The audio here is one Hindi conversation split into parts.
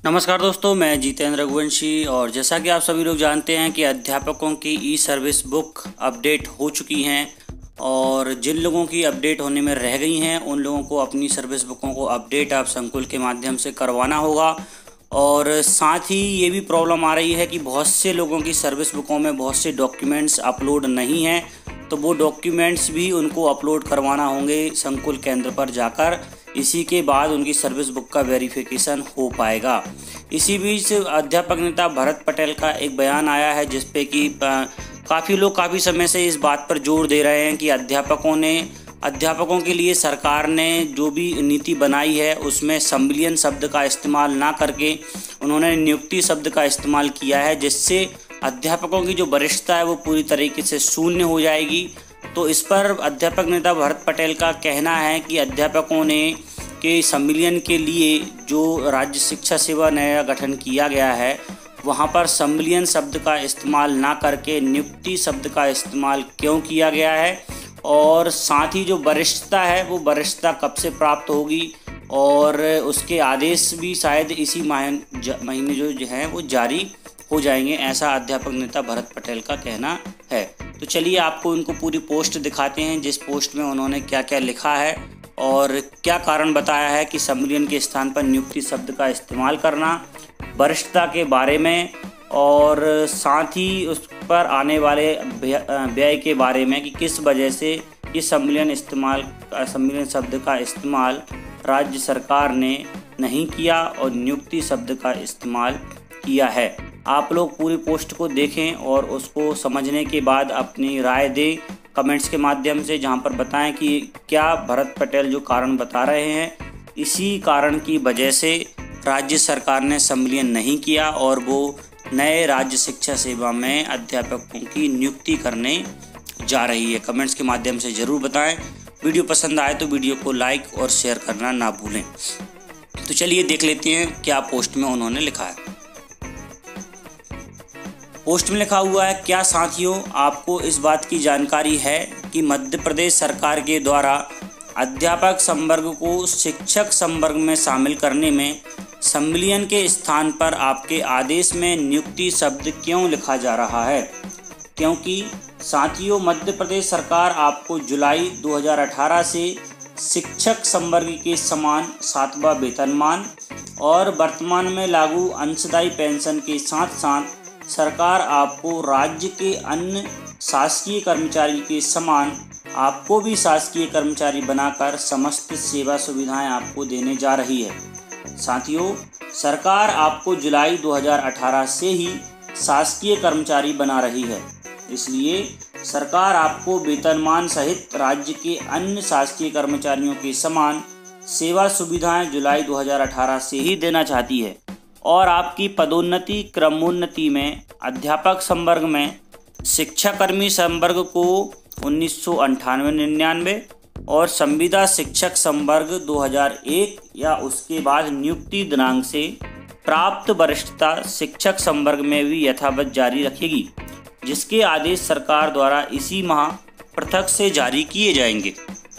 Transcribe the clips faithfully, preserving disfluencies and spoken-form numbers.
नमस्कार दोस्तों, मैं जितेंद्र रघुवंशी। और जैसा कि आप सभी लोग जानते हैं कि अध्यापकों की ई सर्विस बुक अपडेट हो चुकी हैं और जिन लोगों की अपडेट होने में रह गई हैं उन लोगों को अपनी सर्विस बुकों को अपडेट आप संकुल के माध्यम से करवाना होगा। और साथ ही ये भी प्रॉब्लम आ रही है कि बहुत से लोगों की सर्विस बुकों में बहुत से डॉक्यूमेंट्स अपलोड नहीं हैं, तो वो डॉक्यूमेंट्स भी उनको अपलोड करवाना होंगे संकुल केंद्र पर जाकर। इसी के बाद उनकी सर्विस बुक का वेरिफिकेशन हो पाएगा। इसी बीच अध्यापक नेता भरत पटेल का एक बयान आया है जिस पे कि काफ़ी लोग काफ़ी समय से इस बात पर जोर दे रहे हैं कि अध्यापकों ने अध्यापकों के लिए सरकार ने जो भी नीति बनाई है उसमें संविलियन शब्द का इस्तेमाल ना करके उन्होंने नियुक्ति शब्द का इस्तेमाल किया है, जिससे अध्यापकों की जो वरिष्ठता है वो पूरी तरीके से शून्य हो जाएगी। तो इस पर अध्यापक नेता भरत पटेल का कहना है कि अध्यापकों ने के संविलियन के लिए जो राज्य शिक्षा सेवा नया गठन किया गया है वहाँ पर संविलियन शब्द का इस्तेमाल ना करके नियुक्ति शब्द का इस्तेमाल क्यों किया गया है, और साथ ही जो वरिष्ठता है वो वरिष्ठता कब से प्राप्त होगी और उसके आदेश भी शायद इसी महीने जो हैं वो जारी हो जाएंगे, ऐसा अध्यापक नेता भरत पटेल का कहना है। तो चलिए आपको उनको पूरी पोस्ट दिखाते हैं जिस पोस्ट में उन्होंने क्या क्या लिखा है और क्या कारण बताया है कि संविलियन के स्थान पर नियुक्ति शब्द का इस्तेमाल करना, वरिष्ठता के बारे में, और साथ ही उस पर आने वाले व्यय के बारे में कि किस वजह से ये संविलियन इस्तेमाल संविलियन शब्द का इस्तेमाल राज्य सरकार ने नहीं किया और नियुक्ति शब्द का इस्तेमाल किया है। आप लोग पूरी पोस्ट को देखें और उसको समझने के बाद अपनी राय दें कमेंट्स के माध्यम से, जहां पर बताएं कि क्या भरत पटेल जो कारण बता रहे हैं इसी कारण की वजह से राज्य सरकार ने संविलियन नहीं किया और वो नए राज्य शिक्षा सेवा में अध्यापकों की नियुक्ति करने जा रही है। कमेंट्स के माध्यम से ज़रूर बताएं। वीडियो पसंद आए तो वीडियो को लाइक और शेयर करना ना भूलें। तो चलिए देख लेते हैं क्या पोस्ट में उन्होंने लिखा है। पोस्ट में लिखा हुआ है, क्या साथियों आपको इस बात की जानकारी है कि मध्य प्रदेश सरकार के द्वारा अध्यापक संवर्ग को शिक्षक संवर्ग में शामिल करने में संविलियन के स्थान पर आपके आदेश में नियुक्ति शब्द क्यों लिखा जा रहा है? क्योंकि साथियों मध्य प्रदेश सरकार आपको जुलाई दो हज़ार अठारह से शिक्षक संवर्ग के समान सातवां वेतनमान और वर्तमान में लागू अंशदायी पेंशन के साथ साथ सरकार आपको राज्य के अन्य शासकीय कर्मचारी के समान आपको भी शासकीय कर्मचारी बनाकर समस्त सेवा सुविधाएं आपको देने जा रही है। साथियों सरकार आपको जुलाई दो हज़ार अठारह से ही शासकीय कर्मचारी बना रही है, इसलिए सरकार आपको वेतनमान सहित राज्य के अन्य शासकीय कर्मचारियों के समान सेवा सुविधाएं जुलाई दो हज़ार अठारह से ही देना चाहती है और आपकी पदोन्नति क्रमोन्नति में अध्यापक संवर्ग में शिक्षाकर्मी संवर्ग को उन्नीस सौ अंठानवे निन्यानवे और संविदा शिक्षक संवर्ग दो हज़ार एक या उसके बाद नियुक्ति दिनांक से प्राप्त वरिष्ठता शिक्षक संवर्ग में भी यथावत जारी रखेगी, जिसके आदेश सरकार द्वारा इसी माह पृथक से जारी किए जाएंगे।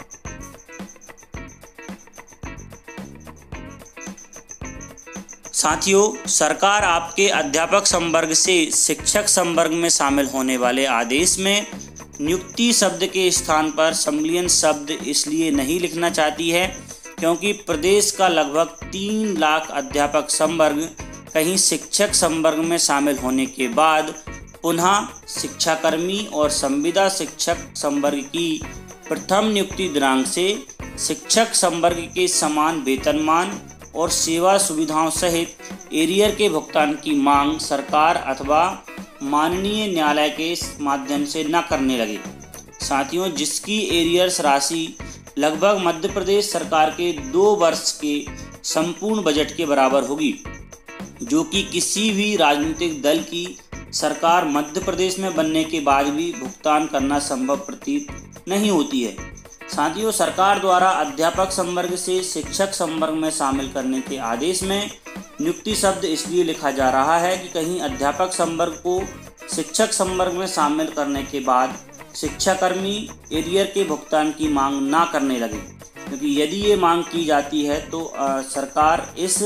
साथियों सरकार आपके अध्यापक संवर्ग से शिक्षक संवर्ग में शामिल होने वाले आदेश में नियुक्ति शब्द के स्थान पर संविलियन शब्द इसलिए नहीं लिखना चाहती है क्योंकि प्रदेश का लगभग तीन लाख अध्यापक संवर्ग कहीं शिक्षक संवर्ग में शामिल होने के बाद पुनः शिक्षाकर्मी और संविदा शिक्षक संवर्ग की प्रथम नियुक्ति दिनांक से शिक्षक संवर्ग के समान वेतनमान और सेवा सुविधाओं सहित एरियर के भुगतान की मांग सरकार अथवा माननीय न्यायालय के माध्यम से न करने लगे। साथियों जिसकी एरियर्स राशि लगभग मध्य प्रदेश सरकार के दो वर्ष के संपूर्ण बजट के बराबर होगी, जो कि किसी भी राजनीतिक दल की सरकार मध्य प्रदेश में बनने के बाद भी भुगतान करना संभव प्रतीत नहीं होती है। साथियों सरकार द्वारा अध्यापक संवर्ग से शिक्षक संवर्ग में शामिल करने के आदेश में नियुक्ति शब्द इसलिए लिखा जा रहा है कि कहीं अध्यापक संवर्ग को शिक्षक संवर्ग में शामिल करने के बाद शिक्षाकर्मी एरियर के भुगतान की मांग ना करने लगे, क्योंकि यदि ये मांग की जाती है तो आ, सरकार इस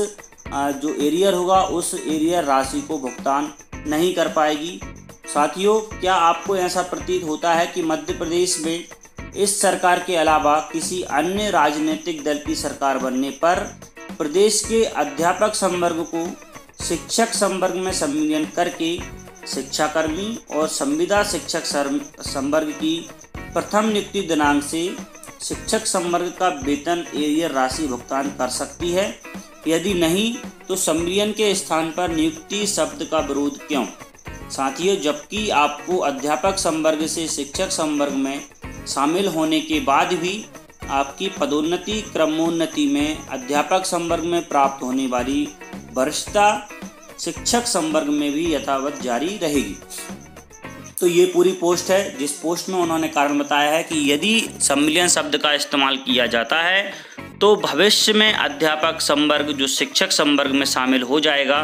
जो एरियर होगा उस एरियर राशि को भुगतान नहीं कर पाएगी। साथियों, क्या आपको ऐसा प्रतीत होता है कि मध्य प्रदेश में इस सरकार के अलावा किसी अन्य राजनीतिक दल की सरकार बनने पर प्रदेश के अध्यापक संवर्ग को शिक्षक संवर्ग में सम्मिलित करके शिक्षाकर्मी और संविदा शिक्षक संवर्ग की प्रथम नियुक्ति दिनांक से शिक्षक संवर्ग का वेतन एरियर राशि भुगतान कर सकती है? यदि नहीं तो सम्मिलन के स्थान पर नियुक्ति शब्द का विरोध क्यों? साथियों, जबकि आपको अध्यापक संवर्ग से शिक्षक संवर्ग में शामिल होने के बाद भी आपकी पदोन्नति क्रमोन्नति में अध्यापक संवर्ग में प्राप्त होने वाली वरिष्ठता शिक्षक संवर्ग में भी यथावत जारी रहेगी। तो ये पूरी पोस्ट है, जिस पोस्ट में उन्होंने कारण बताया है कि यदि सम्मिलन शब्द का इस्तेमाल किया जाता है तो भविष्य में अध्यापक संवर्ग जो शिक्षक संवर्ग में शामिल हो जाएगा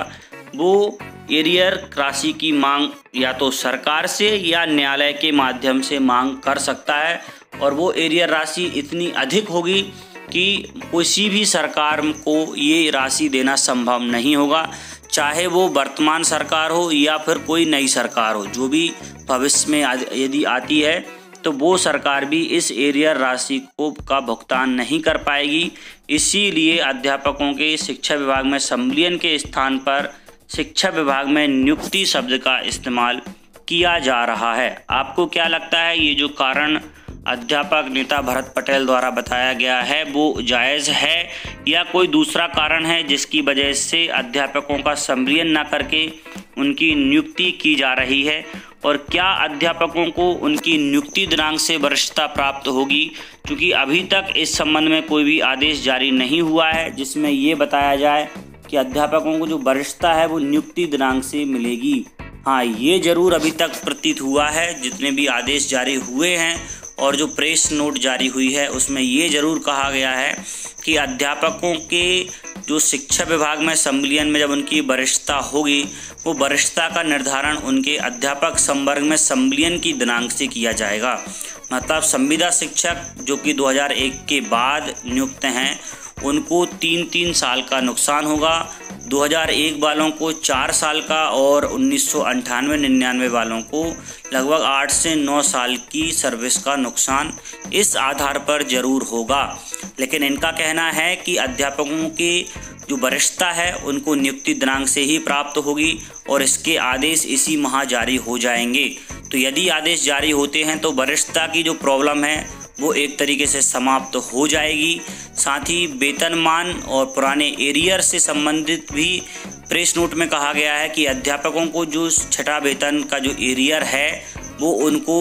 वो एरियर राशि की मांग या तो सरकार से या न्यायालय के माध्यम से मांग कर सकता है, और वो एरियर राशि इतनी अधिक होगी कि किसी भी सरकार को ये राशि देना संभव नहीं होगा, चाहे वो वर्तमान सरकार हो या फिर कोई नई सरकार हो। जो भी भविष्य में यदि आती है तो वो सरकार भी इस एरियर राशि को का भुगतान नहीं कर पाएगी। इसीलिए अध्यापकों के शिक्षा विभाग में सम्मिलन के स्थान पर शिक्षा विभाग में नियुक्ति शब्द का इस्तेमाल किया जा रहा है। आपको क्या लगता है, ये जो कारण अध्यापक नेता भरत पटेल द्वारा बताया गया है वो जायज़ है या कोई दूसरा कारण है जिसकी वजह से अध्यापकों का सम्मिलन न करके उनकी नियुक्ति की जा रही है? और क्या अध्यापकों को उनकी नियुक्ति दिनांक से वरिष्ठता प्राप्त होगी? क्योंकि अभी तक इस संबंध में कोई भी आदेश जारी नहीं हुआ है जिसमें ये बताया जाए कि अध्यापकों को जो वरिष्ठता है वो नियुक्ति दिनांक से मिलेगी। हाँ, ये जरूर अभी तक प्रतीत हुआ है, जितने भी आदेश जारी हुए हैं और जो प्रेस नोट जारी हुई है उसमें ये जरूर कहा गया है कि अध्यापकों के जो शिक्षा विभाग में सम्मिलन में जब उनकी वरिष्ठता होगी वो वरिष्ठता का निर्धारण उनके अध्यापक संवर्ग में सम्मिलन की दिनांक से किया जाएगा। मतलब संविदा शिक्षक जो कि दो हज़ार एक के बाद नियुक्त हैं उनको तीन तीन साल का नुकसान होगा, दो हज़ार एक वालों को चार साल का और उन्नीस सौ अंठानवे निन्यानवे वालों को लगभग आठ से नौ साल की सर्विस का नुकसान इस आधार पर जरूर होगा। लेकिन इनका कहना है कि अध्यापकों की जो वरिष्ठता है उनको नियुक्ति दिनांक से ही प्राप्त होगी और इसके आदेश इसी माह जारी हो जाएंगे। तो यदि आदेश जारी होते हैं तो वरिष्ठता की जो प्रॉब्लम है वो एक तरीके से समाप्त हो जाएगी। साथ ही वेतनमान और पुराने एरियर से संबंधित भी प्रेस नोट में कहा गया है कि अध्यापकों को जो छठा वेतन का जो एरियर है वो उनको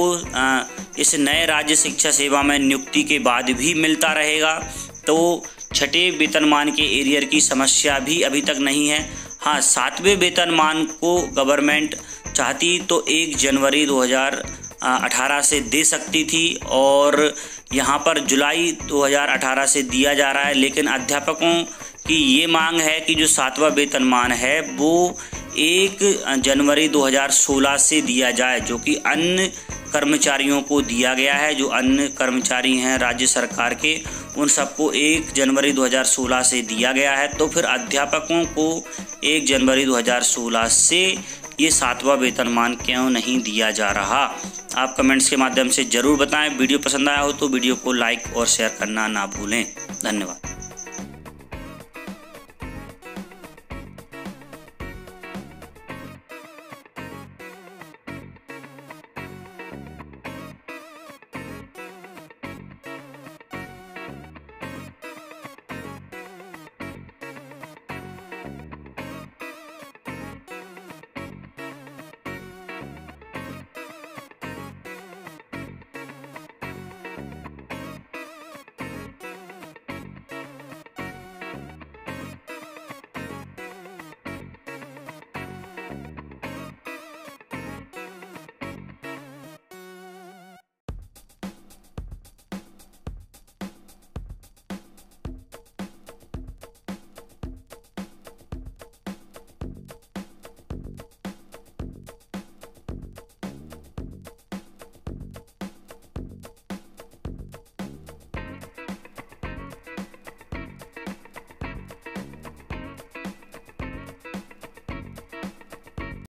इस नए राज्य शिक्षा सेवा में नियुक्ति के बाद भी मिलता रहेगा। तो छठे वेतनमान के एरियर की समस्या भी अभी तक नहीं है। हाँ, सातवें वेतनमान को गवर्नमेंट चाहती तो एक जनवरी दो हज़ार अठारह से दे सकती थी और यहाँ पर जुलाई दो हज़ार अठारह से दिया जा रहा है। लेकिन अध्यापकों की ये मांग है कि जो सातवां वेतनमान है वो एक जनवरी दो हज़ार सोलह से दिया जाए, जो कि अन्य कर्मचारियों को दिया गया है। जो अन्य कर्मचारी हैं राज्य सरकार के उन सबको एक जनवरी दो हज़ार सोलह से दिया गया है। तो फिर अध्यापकों को एक जनवरी दो हज़ार सोलह से ये सातवां वेतनमान क्यों नहीं दिया जा रहा? आप कमेंट्स के माध्यम से ज़रूर बताएं। वीडियो पसंद आया हो तो वीडियो को लाइक और शेयर करना ना भूलें। धन्यवाद।